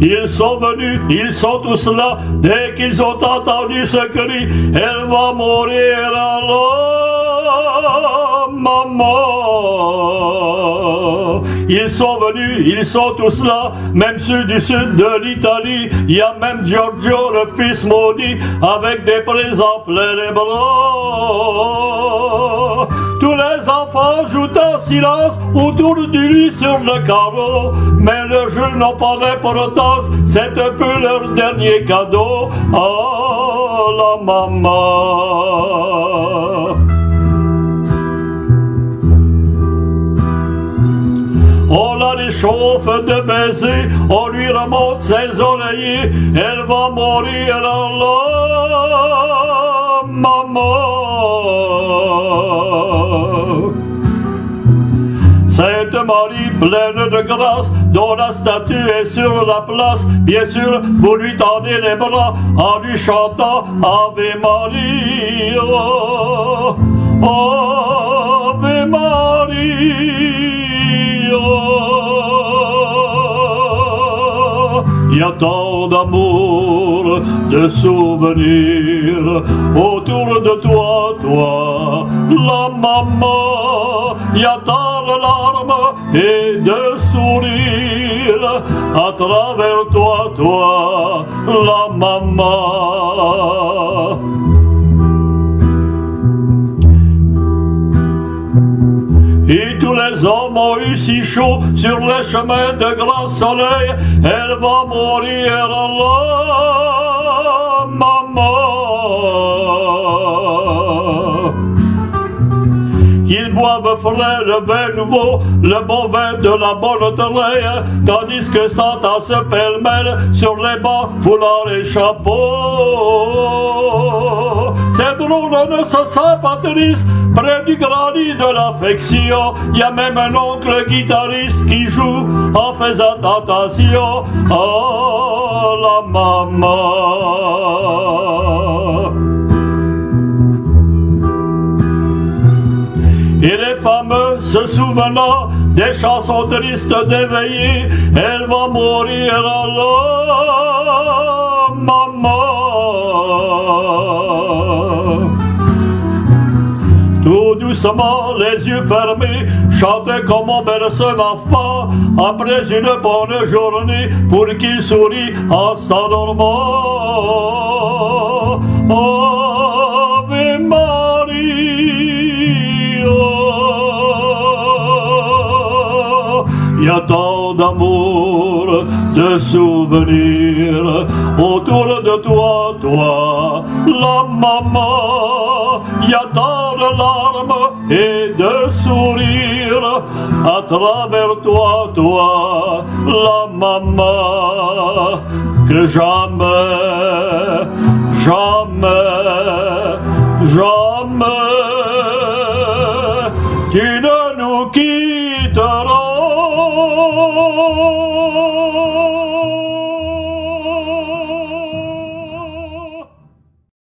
ils sont venus, ils sont tous là. Dès qu'ils ont entendu ce cri, elle va mourir alors, maman. Ils sont venus, ils sont tous là, même ceux du sud de l'Italie. Il y a même Giorgio, le fils maudit, avec des présents plein les bras. Tous les enfants jouent en silence autour du lit sur le carreau, mais le jeu n'a pas d'importance, c'est un peu leur dernier cadeau. Oh la maman. On la réchauffe de baisers, on lui remonte ses oreillers, elle va mourir alors, maman. Sainte Marie pleine de grâce, dont la statue est sur la place, bien sûr, vous lui tendez les bras en lui chantant Ave Maria, Ave Maria. Il y a tant d'amour, de souvenirs autour de toi, toi, la maman. Il y a tant de larmes et de sourires à travers toi, toi, la maman. Et tous les hommes ont eu si chaud sur les chemins de grand soleil, elle va mourir alors, maman. Qu'ils boivent frais le vin nouveau, le bon vin de la bonne terre, tandis que s'entend se pêle-mêle sur les bancs, foulards et chapeaux. C'est drôle, on ne se sent pas triste près du grand lit de l'affection. Il y a même un oncle guitariste qui joue en faisant attention. Oh la maman. Et les femmes se souvenant des chansons tristes d'éveiller, elle va mourir alors, maman. Tout doucement, les yeux fermés, chantait comme on berce un enfant après une bonne journée pour qu'il sourit en s'endormant. Ave Maria. Il y a tant d'amour, de souvenirs autour de toi, toi, la maman. Il y a tant de larmes et de sourires à travers toi, toi, la maman. Que jamais, jamais, jamais tu ne